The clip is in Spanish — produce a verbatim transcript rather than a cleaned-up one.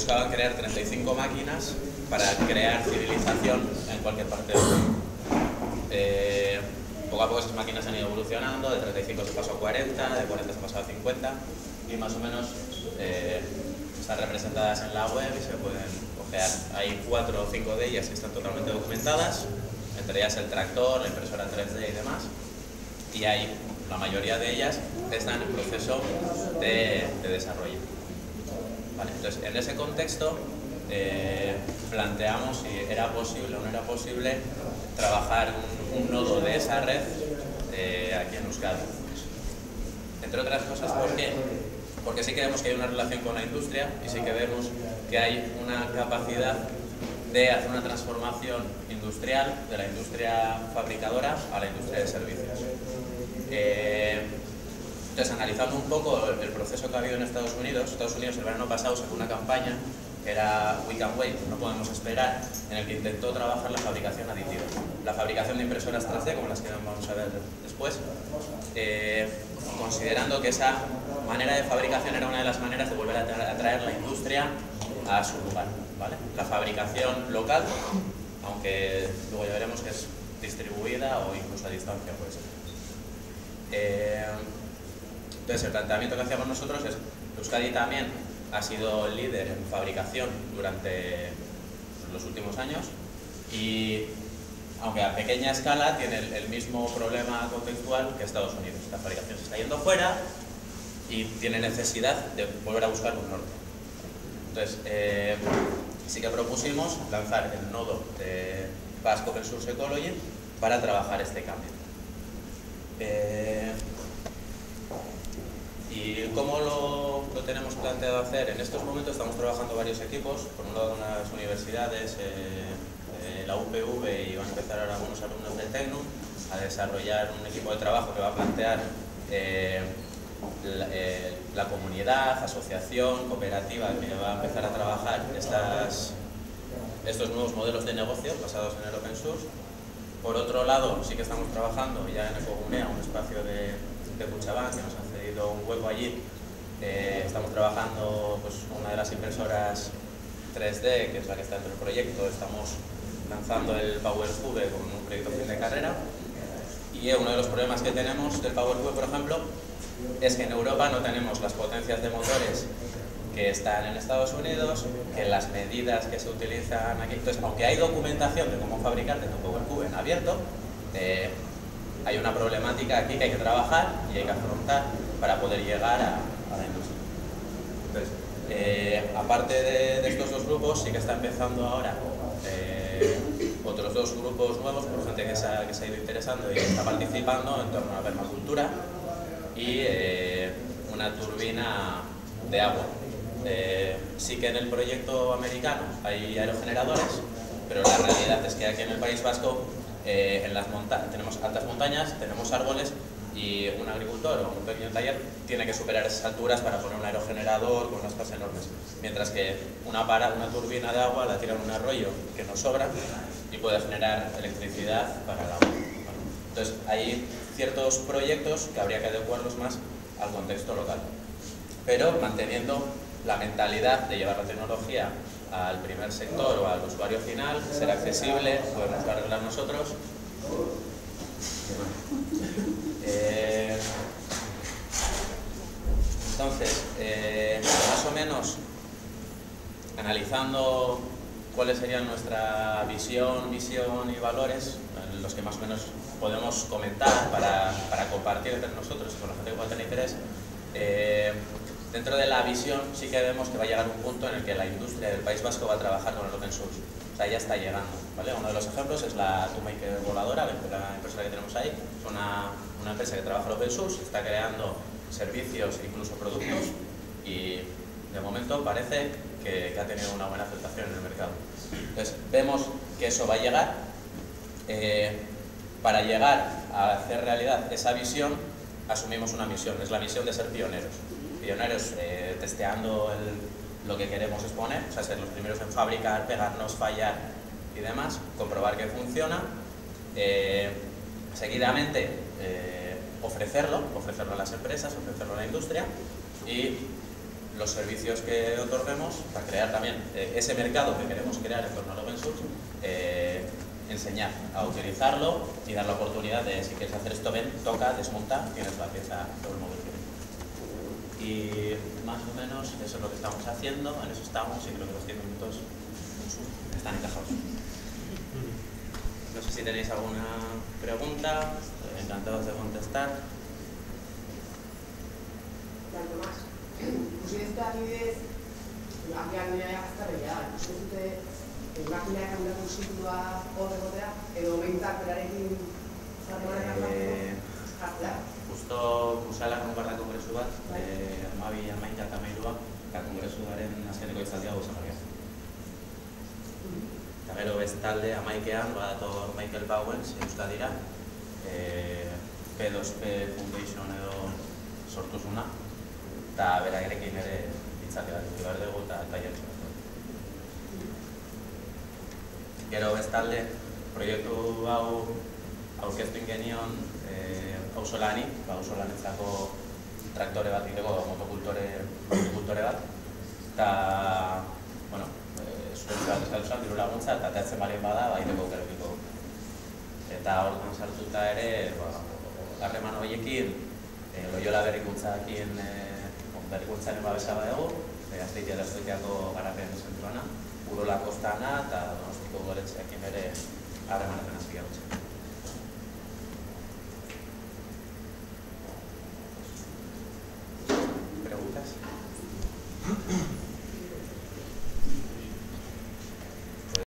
buscaban crear treinta y cinco máquinas para crear civilización en cualquier parte del mundo. Eh, poco a poco esas máquinas han ido evolucionando, de treinta y cinco se pasó a cuarenta, de cuarenta se pasó a cincuenta y más o menos eh, están representadas en la web y se pueden ojear. Hay cuatro o cinco de ellas que están totalmente documentadas, entre ellas el tractor, la impresora tres D y demás, y hay, la mayoría de ellas están en proceso de, de desarrollo. Vale, entonces, en ese contexto eh, planteamos si era posible o no era posible trabajar un, un nodo de esa red eh, aquí en Euskadi. Entre otras cosas, ¿por qué? Porque sí que vemos que hay una relación con la industria y sí que vemos que hay una capacidad de hacer una transformación industrial de la industria fabricadora a la industria de servicios. Eh, entonces, analizando un poco el, el proceso que ha habido en Estados Unidos, Estados Unidos el verano pasado sacó una campaña que era We Can Wait, no podemos esperar, en el que intentó trabajar la fabricación aditiva, la fabricación de impresoras tres D, como las que vamos a ver después, eh, considerando que esa manera de fabricación era una de las maneras de volver a atraer la industria a su lugar, ¿vale? La fabricación local, aunque luego ya veremos que es distribuida o incluso a distancia puede ser. Eh, entonces, el planteamiento que hacíamos nosotros es que Euskadi también ha sido el líder en fabricación durante los últimos años y, aunque a pequeña escala, tiene el, el mismo problema contextual que Estados Unidos. La fabricación se está yendo fuera y tiene necesidad de volver a buscar un norte. Entonces, eh, sí que propusimos lanzar el nodo de Basque Open Source Ecology para trabajar este cambio. Eh, ¿Y cómo lo, lo tenemos planteado hacer? En estos momentos estamos trabajando varios equipos, por un lado unas universidades, eh, eh, la U P V, y van a empezar ahora algunos alumnos del Tecnum a desarrollar un equipo de trabajo que va a plantear eh, la, eh, la comunidad, asociación, cooperativa, que va a empezar a trabajar estas, estos nuevos modelos de negocio basados en el open source. Por otro lado, sí que estamos trabajando ya en Ecogunea, un espacio de, de Cuchabán, que nos ha cedido un hueco allí. Eh, estamos trabajando pues, una de las impresoras tres D, que es la que está dentro del proyecto. Estamos lanzando el PowerCube con un proyecto fin de carrera. Y uno de los problemas que tenemos del PowerCube, por ejemplo, es que en Europa no tenemos las potencias de motores que están en Estados Unidos, que las medidas que se utilizan aquí. Entonces, aunque hay documentación de cómo fabricar de tu PowerCube en abierto, eh, hay una problemática aquí que hay que trabajar y hay que afrontar para poder llegar a, a la industria. Entonces, eh, aparte de, de estos dos grupos, sí que está empezando ahora eh, otros dos grupos nuevos, por gente que se, ha, que se ha ido interesando y que está participando en torno a la permacultura y eh, una turbina de agua. Eh, sí que en el proyecto americano hay aerogeneradores, pero la realidad es que aquí en el País Vasco eh, en las monta tenemos altas montañas, tenemos árboles y un agricultor o un pequeño taller tiene que superar esas alturas para poner un aerogenerador con unas pasas enormes, mientras que una, para, una turbina de agua la tira en un arroyo que nos sobra y puede generar electricidad para el agua. Bueno, entonces hay ciertos proyectos que habría que adecuarlos más al contexto local, pero manteniendo la mentalidad de llevar la tecnología al primer sector o al usuario final, ser accesible, podemos arreglar nosotros. Eh, entonces, eh, más o menos, analizando cuáles serían nuestra visión, visión y valores, los que más o menos podemos comentar para, para compartir entre nosotros y con la gente que pueda tener interés. Eh, Dentro de la visión sí que vemos que va a llegar un punto en el que la industria del País Vasco va a trabajar con el open source. O sea, ya está llegando, ¿vale? Uno de los ejemplos es la Toolmaker voladora, la empresa que tenemos ahí. Es una, una empresa que trabaja el open source, está creando servicios, incluso productos, y de momento parece que, que ha tenido una buena aceptación en el mercado. Entonces, vemos que eso va a llegar. Eh, para llegar a hacer realidad esa visión, asumimos una misión, es la misión de ser pioneros. Pioneros eh, testeando el, lo que queremos exponer, o sea, ser los primeros en fabricar, pegarnos, fallar y demás, comprobar que funciona, eh, seguidamente eh, ofrecerlo, ofrecerlo a las empresas, ofrecerlo a la industria y los servicios que otorguemos, para crear también eh, ese mercado que queremos crear en torno al open source, eh, enseñar a utilizarlo y dar la oportunidad de, si quieres hacer esto, ven, toca, desmonta, tienes la pieza sobre el móvil. Y más o menos eso es lo que estamos haciendo, en eso estamos y creo que los diez minutos están encajados. No sé si tenéis alguna pregunta, estoy encantado de contestar. Tanto más. Ikusi adibidez, agian azkarregia, ikusi dute makinak handatu zikloa hor egotea, edo behintzat berarekin zarremanetan jartzea. Justo Usala konparta kongresu bat, hamabi hamaika eta hamairua, eta kongresuaren azkeneko itzaldia hau izan gara. Eta gero bestalde hamaikean, badator Michael Bowens, Euskadira, P dos P Foundation edo sortu zuna, eta berarekin ere itzaldi bat behar dugu eta tailer bat. Gero bestalde, proiektu hau aurkeztu genion Ausolani, Ausolanetzako traktore bat egiteko, motokultore bat, eta, bueno, zuen bat eskalduzan, diru laguntza, eta teatzen balien bada, baiteko aukerekiko. Eta horretan sartuta ere, harreman horiekin, Loyola berrikuntzakin, berrikuntzaren babesa badegu, Azpeitia Azpeitiako garapen zentroana, Urola Kostana eta Donostiko udaletxeekin ere harremanetan azpiagotzen.